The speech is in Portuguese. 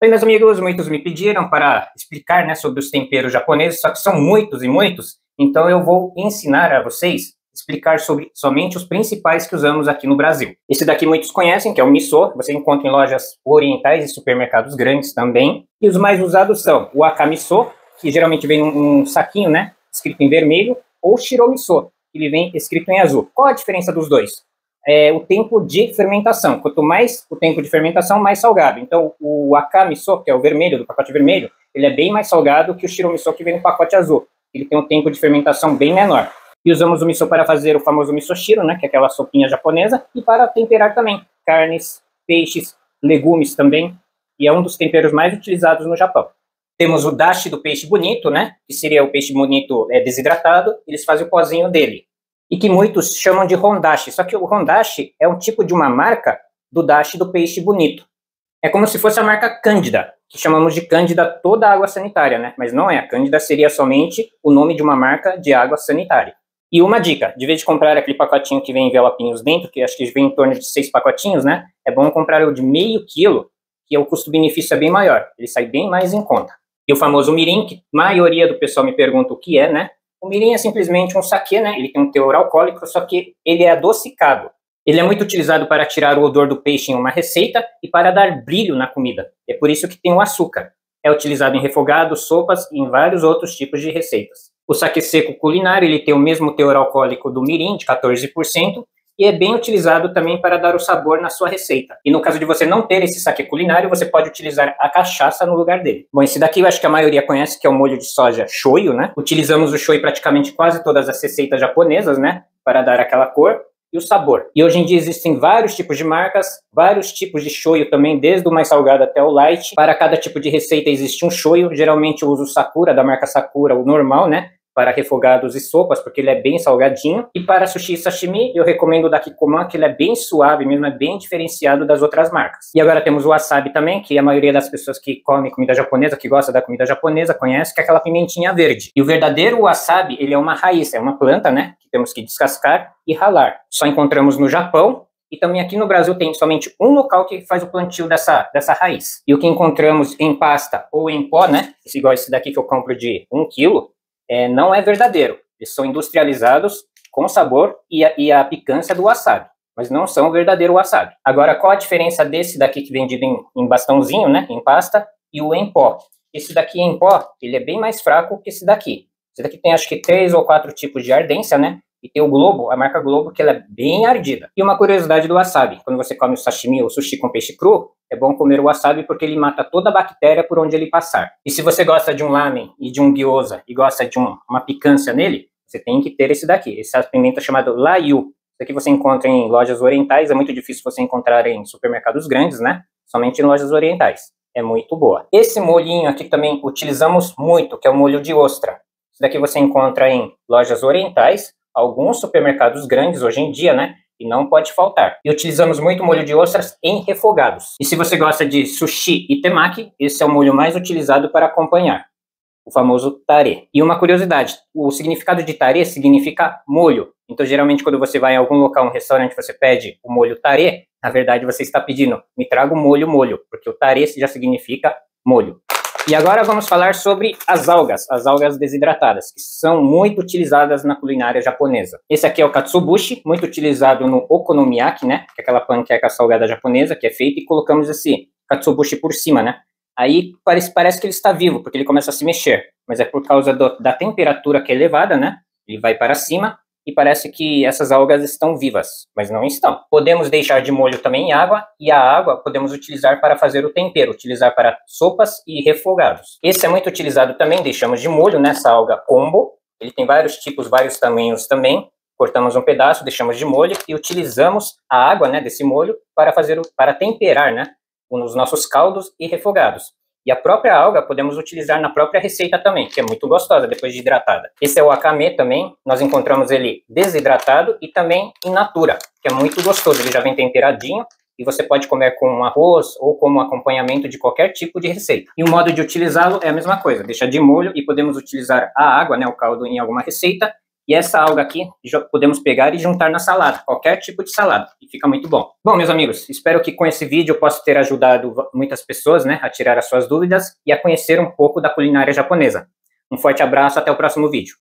Oi, meus amigos, muitos me pediram para explicar, né, sobre os temperos japoneses, só que são muitos e muitos, então eu vou ensinar a vocês, explicar sobre somente os principais que usamos aqui no Brasil. Esse daqui muitos conhecem, que é o miso, você encontra em lojas orientais e supermercados grandes também, e os mais usados são o akamiso, que geralmente vem num saquinho, né, escrito em vermelho, ou o shiromiso, que ele vem escrito em azul. Qual a diferença dos dois? É o tempo de fermentação. Quanto mais o tempo de fermentação, mais salgado. Então, o akamiso, que é o vermelho, do pacote vermelho, ele é bem mais salgado que o shiromiso, que vem no pacote azul. Ele tem um tempo de fermentação bem menor. E usamos o miso para fazer o famoso misoshiro, né, que é aquela sopinha japonesa, e para temperar também carnes, peixes, legumes também, e é um dos temperos mais utilizados no Japão. Temos o dashi do peixe bonito, né, que seria o peixe bonito desidratado, eles fazem o pozinho dele. E que muitos chamam de hondashi, só que o hondashi é um tipo de uma marca do dashi do peixe bonito. É como se fosse a marca Cândida, que chamamos de Cândida toda a água sanitária, né? Mas não é, a Cândida seria somente o nome de uma marca de água sanitária. E uma dica, de vez de comprar aquele pacotinho que vem envelopinhos dentro, que acho que vem em torno de 6 pacotinhos, né? É bom comprar o de meio quilo, que o custo-benefício é bem maior, ele sai bem mais em conta. E o famoso mirim, que a maioria do pessoal me pergunta o que é, né? O mirim é simplesmente um saquê, né? Ele tem um teor alcoólico, só que ele é adocicado. Ele é muito utilizado para tirar o odor do peixe em uma receita e para dar brilho na comida. É por isso que tem o açúcar. É utilizado em refogados, sopas e em vários outros tipos de receitas. O saquê seco culinário, ele tem o mesmo teor alcoólico do mirim, de 14%, e é bem utilizado também para dar o sabor na sua receita. E no caso de você não ter esse saquê culinário, você pode utilizar a cachaça no lugar dele. Bom, esse daqui eu acho que a maioria conhece, que é o molho de soja shoyu, né? Utilizamos o shoyu em praticamente quase todas as receitas japonesas, né? Para dar aquela cor e o sabor. E hoje em dia existem vários tipos de marcas, vários tipos de shoyu também, desde o mais salgado até o light. Para cada tipo de receita existe um shoyu. Geralmente eu uso o Sakura, da marca Sakura, o normal, né? Para refogados e sopas, porque ele é bem salgadinho. E para sushi e sashimi, eu recomendo o da Kikkoman, que ele é bem suave mesmo, é bem diferenciado das outras marcas. E agora temos o wasabi também, que a maioria das pessoas que comem comida japonesa, que gosta da comida japonesa, conhece, que é aquela pimentinha verde. E o verdadeiro wasabi, ele é uma raiz, é uma planta, né, que temos que descascar e ralar. Só encontramos no Japão, e também aqui no Brasil tem somente um local que faz o plantio dessa raiz. E o que encontramos em pasta ou em pó, né, igual esse daqui que eu compro de 1 quilo, não é verdadeiro. Eles são industrializados com sabor e a picância do wasabi, mas não são o verdadeiro wasabi. Agora, qual a diferença desse daqui que vendido em bastãozinho, né, em pasta, e o em pó? Esse daqui em pó, ele é bem mais fraco que esse daqui. Esse daqui tem acho que 3 ou 4 tipos de ardência, né? E tem o Globo, a marca Globo, que ela é bem ardida. E uma curiosidade do wasabi, quando você come o sashimi ou sushi com peixe cru, é bom comer o wasabi porque ele mata toda a bactéria por onde ele passar. E se você gosta de um lamen e de um gyoza e gosta de uma picância nele, você tem que ter esse daqui, essa pimenta chamada Layu. Isso aqui você encontra em lojas orientais, é muito difícil você encontrar em supermercados grandes, né? Somente em lojas orientais. É muito boa. Esse molhinho aqui também utilizamos muito, que é o molho de ostra. Isso daqui você encontra em lojas orientais, alguns supermercados grandes hoje em dia, né? E não pode faltar. E utilizamos muito molho de ostras em refogados. E se você gosta de sushi e temaki, esse é o molho mais utilizado para acompanhar. O famoso tare. E uma curiosidade, o significado de tare significa molho. Então, geralmente, quando você vai em algum local, um restaurante, você pede o molho tare, na verdade, você está pedindo, me traga o molho, porque o tare já significa molho. E agora vamos falar sobre as algas desidratadas, que são muito utilizadas na culinária japonesa. Esse aqui é o katsuobushi, muito utilizado no okonomiyaki, né? Que é aquela panqueca salgada japonesa que é feita e colocamos esse katsuobushi por cima, né? Aí parece que ele está vivo, porque ele começa a se mexer, mas é por causa da temperatura que é elevada, né? Ele vai para cima e parece que essas algas estão vivas, mas não estão. Podemos deixar de molho também em água, e a água podemos utilizar para fazer o tempero, utilizar para sopas e refogados. Esse é muito utilizado também, deixamos de molho nessa alga kombu, ele tem vários tipos, vários tamanhos também, cortamos um pedaço, deixamos de molho e utilizamos a água, né, desse molho para temperar, né, nos nossos caldos e refogados. E a própria alga podemos utilizar na própria receita também, que é muito gostosa depois de hidratada. Esse é o wakame também, nós encontramos ele desidratado e também in natura, que é muito gostoso, ele já vem temperadinho e você pode comer com um arroz ou como acompanhamento de qualquer tipo de receita. E o modo de utilizá-lo é a mesma coisa, deixa de molho e podemos utilizar a água, né, o caldo em alguma receita E essa alga aqui podemos pegar e juntar na salada, qualquer tipo de salada, e fica muito bom. Bom, meus amigos, espero que com esse vídeo eu possa ter ajudado muitas pessoas, né, a tirar as suas dúvidas e a conhecer um pouco da culinária japonesa. Um forte abraço, até o próximo vídeo.